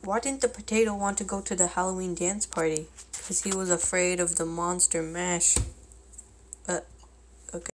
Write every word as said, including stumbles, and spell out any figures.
Why didn't the potato want to go to the Halloween dance party? Because he was afraid of the monster mash. Uh, okay.